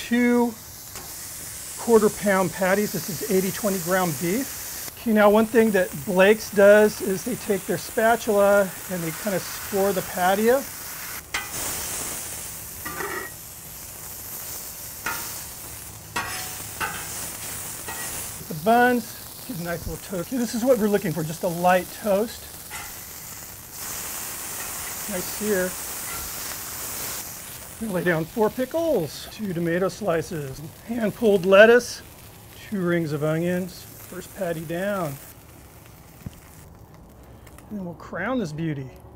2 quarter-pound patties. This is 80-20 ground beef. Okay, now one thing that Blake's does is they take their spatula and they kind of score the patio. The buns, get a nice little toast. Okay, this is what we're looking for, just a light toast. Nice sear. I'm gonna lay down 4 pickles, 2 tomato slices, hand-pulled lettuce, 2 rings of onions. First patty down. And we'll crown this beauty.